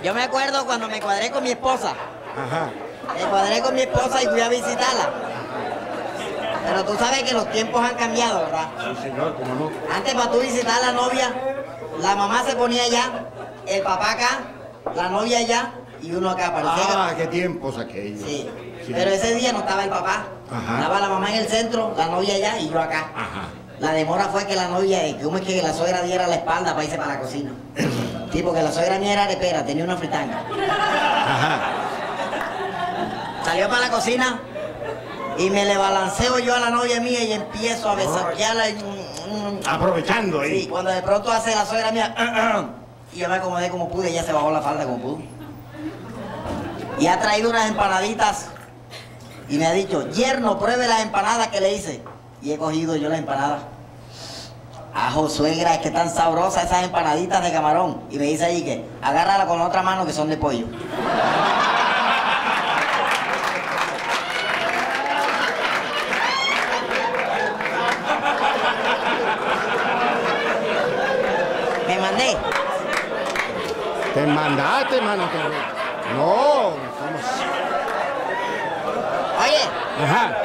Yo me acuerdo cuando me cuadré con mi esposa. Ajá. Me cuadré con mi esposa y fui a visitarla. Pero tú sabes que los tiempos han cambiado, ¿verdad? Sí, señor, cómo no. Antes para tú visitar a la novia, la mamá se ponía allá, el papá acá, la novia allá y uno acá. Parecía qué tiempos aquellos. Sí. Pero ese día no estaba el papá. Ajá. Estaba la mamá en el centro, la novia allá y yo acá. Ajá. La demora fue que la novia, ¿cómo es que la suegra diera la espalda para irse para la cocina? Sí, porque la suegra mía era arepera, tenía una fritanga. Ajá. Salió para la cocina y me le balanceo yo a la novia mía y empiezo a besaquearla. Aprovechando ahí. Sí, cuando de pronto hace la suegra mía, y yo me acomodé como pude, ella se bajó la falda como pudo. Y ha traído unas empanaditas y me ha dicho, yerno, pruebe las empanadas que le hice. Y he cogido yo las empanadas. Ajo, suegra, es que están sabrosas esas empanaditas de camarón. Y me dice ahí que agárrala con la otra mano que son de pollo. Me mandé. Te mandaste, mano. No. ¿Cómo? Oye. Ajá.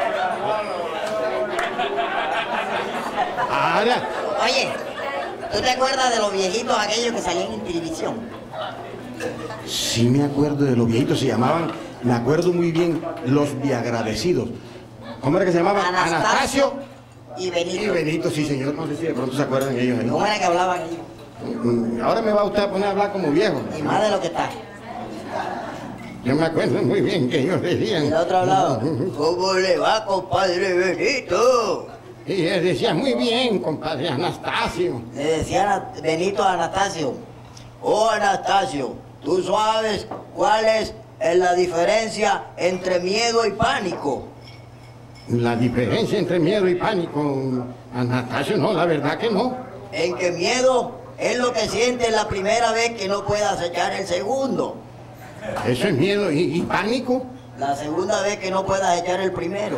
Ahora. Oye, ¿tú te acuerdas de los viejitos aquellos que salían en televisión? Sí me acuerdo de los viejitos, se llamaban, me acuerdo muy bien, los Viagradecidos. ¿Cómo era que se llamaban? Anastasio y Benito. Y Benito, sí señor, no sé si de pronto se acuerdan ellos. ¿No? ¿Cómo era que hablaban ellos? Ahora me va usted a poner a hablar como viejo. Y más de lo que está. Yo me acuerdo muy bien que ellos decían. Y el otro hablaba, ¿cómo le va, compadre Benito? Y él decía, muy bien, compadre Anastasio. Le decían Benito a Anastasio, oh Anastasio, ¿tú sabes cuál es la diferencia entre miedo y pánico? La diferencia entre miedo y pánico, Anastasio, no, la verdad que no. En que miedo es lo que sientes la primera vez que no puedas echar el segundo. Eso es miedo y pánico. La segunda vez que no puedas echar el primero.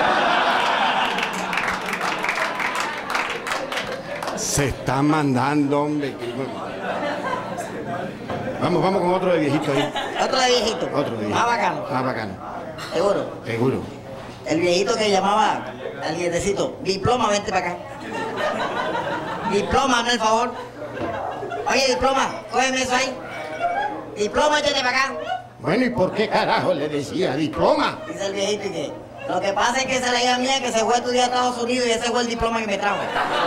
Se está mandando, hombre. Vamos con otro de viejito ahí. Otro de viejito. Otro de viejito. Más bacano. Más bacano. Seguro. Seguro. El viejito que llamaba al nietecito, diploma, vente para acá. Diploma, hazme el favor. Oye, diploma, cógeme eso ahí. Diploma, échate para acá. Bueno, ¿y por qué carajo le decía diploma? Dice el viejito y que lo que pasa es que esa es la hija mía que se fue a estudiar a Estados Unidos y ese fue el diploma que me trajo.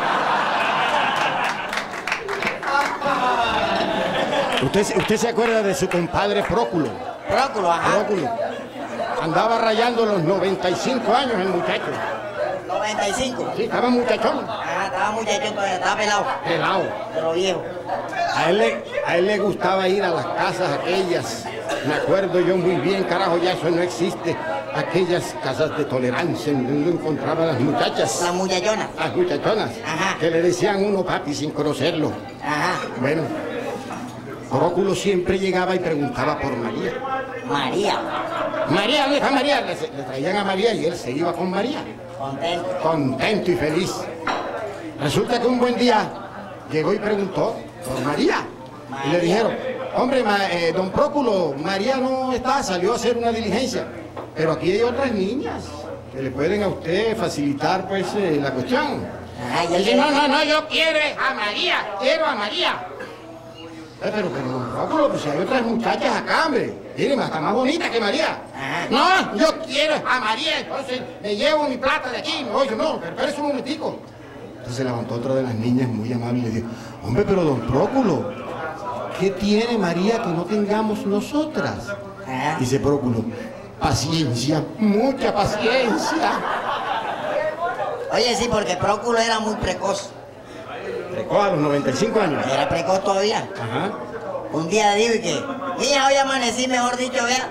¿Usted se acuerda de su compadre Próculo? Próculo, ajá. Próculo. Andaba rayando los 95 años el muchacho. 95. Sí, estaba muchachón. Ajá, estaba muchachón todavía, estaba pelado. Pelado. De lo viejo. A él le gustaba ir a las casas aquellas. Me acuerdo yo muy bien, carajo, ya eso no existe. Aquellas casas de tolerancia donde uno encontraba a las muchachas. Las muchachonas. Las muchachonas. Ajá. Que le decían uno papi sin conocerlo. Ajá. Bueno, Próculo siempre llegaba y preguntaba por María. María. María, ¿dónde está María? Le traían a María y él se iba con María. Contento. Contento y feliz. Resulta que un buen día llegó y preguntó por María. Y le dijeron, hombre, don Próculo, María no está, salió a hacer una diligencia. Pero aquí hay otras niñas que le pueden a usted facilitar, pues, la cuestión. Ajá, Y dice, no, yo quiero a María, quiero a María. Pero, don Próculo, pues si hay otras muchachas acá, hombre. Miren, hasta más bonita que María. Ajá. No, yo quiero a María, entonces me llevo mi plata de aquí. Oye, no, pero espérese un momentico. Entonces se levantó otra de las niñas muy amable y le dijo, hombre, pero don Próculo, ¿qué tiene María que no tengamos nosotras? Ajá. Dice Próculo, paciencia, mucha paciencia. Oye, sí, porque Próculo era muy precoz. Precoz a los 95 años. Era precoz todavía. Ajá. Un día digo y que, mira, hoy amanecí, mejor dicho, vea,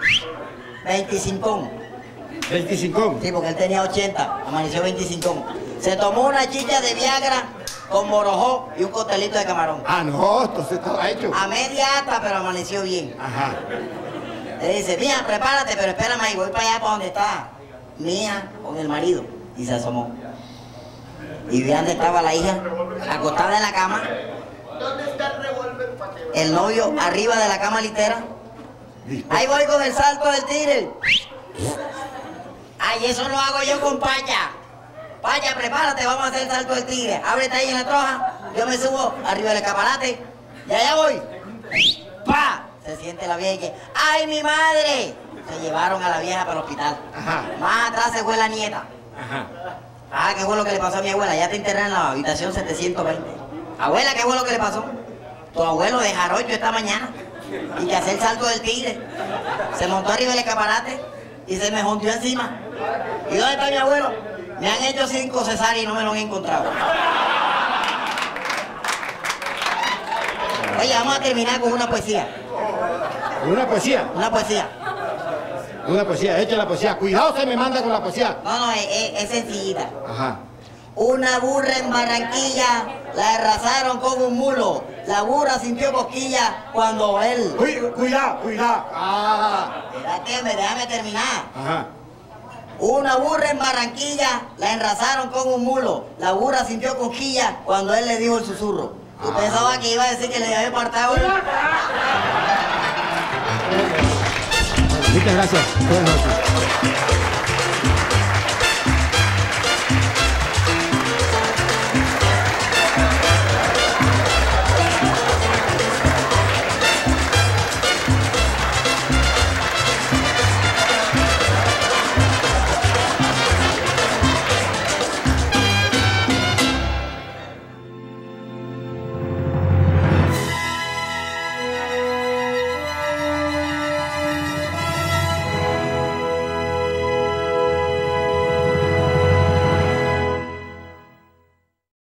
25. 25. Sí, porque él tenía 80, amaneció 25. Se tomó una chicha de Viagra con morojó y un costelito de camarón. Ah, no, entonces estaba hecho. A media hasta, pero amaneció bien. Ajá. Le dice, mija, prepárate, pero espérame ahí, voy para allá, para donde está mi hija con el marido. Y se asomó. Y vi dónde estaba la hija, acostada en la cama. ¿Dónde está el revólver para que El novio arriba de la cama litera. Ahí voy con el salto del tigre. Ay, eso lo hago yo con Paya. Paya, prepárate, vamos a hacer el salto del tigre. Ábrete ahí en la troja. Yo me subo arriba del escaparate. Y allá voy. ¡Pa! Se siente la vieja y que, ¡ay, mi madre! Se llevaron a la vieja para el hospital. Ajá. Más atrás se fue la nieta. Ajá. Ah, ¿qué fue lo que le pasó a mi abuela? Ya te interné en la habitación 720. Abuela, ¿qué fue lo que le pasó? Tu abuelo de jarocho esta mañana. Y que hace el salto del tigre. Se montó arriba del escaparate y se me juntió encima. ¿Y dónde está mi abuelo? Me han hecho 5 cesáreas y no me lo han encontrado. Oye, vamos a terminar con una poesía. ¿Una poesía? Una poesía. Una poesía, echa la poesía. Cuidado, se me manda con la poesía. No, es sencillita. Ajá. Una burra en Barranquilla la arrasaron con un mulo. La burra sintió cosquilla cuando él... Cuidado, cuidado. Ah. Espérate, déjame terminar. Ajá. Una burra en Barranquilla la enrasaron con un mulo. La burra sintió cosquilla cuando él le dijo el susurro. ¿Tú pensabas que iba a decir que le había apartado? Muchas gracias. Buenas noches.